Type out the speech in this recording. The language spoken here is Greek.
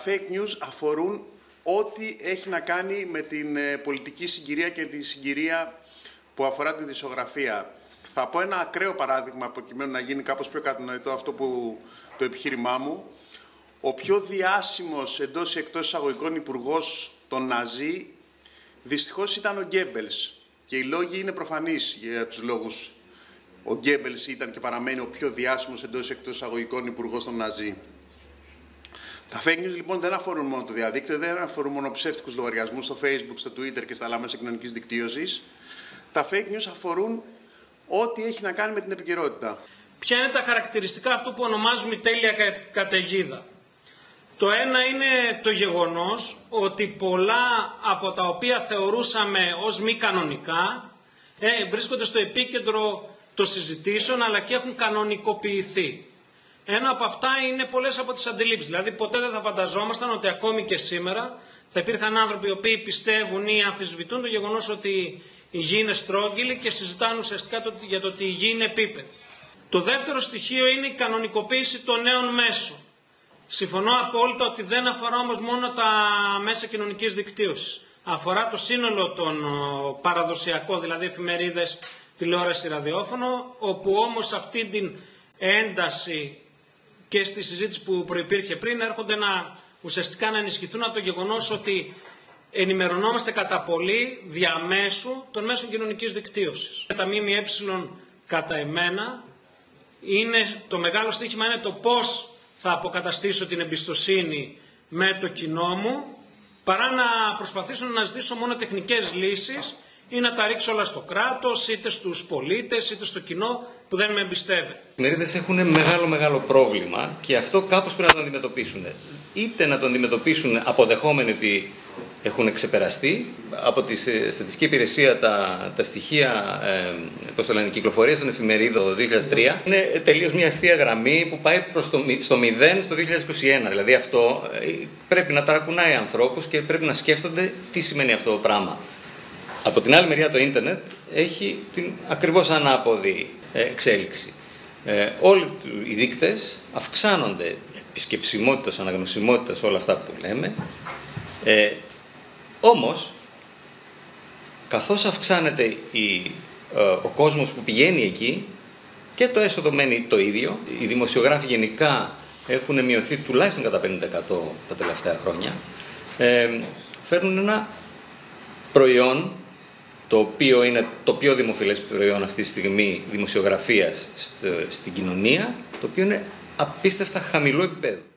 fake news αφορούν ό,τι έχει να κάνει με την πολιτική συγκυρία και τη συγκυρία που αφορά τη δισογραφία. Θα πω ένα ακραίο παράδειγμα προκειμένου να γίνει κάπως πιο κατανοητό αυτό που το επιχείρημά μου. Ο πιο διάσημος εντός ή εκτός εισαγωγικών υπουργός των Ναζί δυστυχώς ήταν ο Γκέμπελς. Και οι λόγοι είναι προφανείς για τους λόγους. Ο Γκέμπελς ήταν και παραμένει ο πιο διάσημος εντός ή εκτός εισαγωγικών υπουργός των Ναζί. Τα fake news λοιπόν δεν αφορούν μόνο το διαδίκτυο, δεν αφορούν μόνο ψεύτικους λογαριασμούς στο Facebook, στο Twitter και στα άλλα μέσα κοινωνικής δικτύωσης. Τα fake news αφορούν ό,τι έχει να κάνει με την επικαιρότητα. Ποια είναι τα χαρακτηριστικά αυτού που ονομάζουμε τέλεια καταιγίδα? Το ένα είναι το γεγονός ότι πολλά από τα οποία θεωρούσαμε ως μη κανονικά βρίσκονται στο επίκεντρο των συζητήσεων αλλά και έχουν κανονικοποιηθεί. Ένα από αυτά είναι πολλές από τις αντιλήψεις. Δηλαδή ποτέ δεν θα φανταζόμασταν ότι ακόμη και σήμερα θα υπήρχαν άνθρωποι οι οποίοι πιστεύουν ή αμφισβητούν το γεγονός ότι η γη είναι στρόγγυλη και συζητάνε ουσιαστικά για το ότι η γη είναι επίπεδη. Το δεύτερο στοιχείο είναι η κανονικοποίηση των νέων μέσων. Συμφωνώ απόλυτα ότι δεν αφορά όμως μόνο τα μέσα κοινωνικής δικτύωσης. Αφορά το σύνολο των παραδοσιακών, δηλαδή εφημερίδες, τηλεόραση, ραδιόφωνο, όπου όμως αυτή την ένταση και στη συζήτηση που προϋπήρχε πριν έρχονται ουσιαστικά να ενισχυθούν από το γεγονός ότι ενημερωνόμαστε κατά πολύ διαμέσου των μέσων κοινωνικής δικτύωσης. Τα ΜΜΕ κατά εμένα το μεγάλο στοίχημα είναι το πώς θα αποκαταστήσω την εμπιστοσύνη με το κοινό μου, παρά να προσπαθήσω να ζητήσω μόνο τεχνικές λύσεις ή να τα ρίξω όλα στο κράτος, είτε στους πολίτες, είτε στο κοινό που δεν με εμπιστεύεται. Οι εφημερίδες έχουν μεγάλο πρόβλημα και αυτό κάπως πρέπει να το αντιμετωπίσουν. Είτε να το αντιμετωπίσουν αποδεχόμενοι ότι έχουν ξεπεραστεί. Από τη Στατιστική Υπηρεσία τα στοιχεία κυκλοφορίας των εφημερίδων το 2003 είναι τελείως μια ευθεία γραμμή που πάει στο 0 στο 2021. Δηλαδή αυτό πρέπει να ταρακουνάει ανθρώπους και πρέπει να σκέφτονται τι σημαίνει αυτό το πράγμα. Από την άλλη μεριά το ίντερνετ έχει την ακριβώς ανάποδη εξέλιξη. Όλοι οι δείκτες αυξάνονται, επισκεψιμότητας, αναγνωσιμότητας, όλα αυτά που λέμε. Όμως, καθώς αυξάνεται ο κόσμος που πηγαίνει εκεί και το έσοδο μένει το ίδιο, οι δημοσιογράφοι γενικά έχουν μειωθεί τουλάχιστον κατά 50% τα τελευταία χρόνια, φέρνουν ένα προϊόν το οποίο είναι το πιο δημοφιλές προϊόν αυτή τη στιγμή δημοσιογραφίας στην κοινωνία, το οποίο είναι απίστευτα χαμηλό επίπεδο.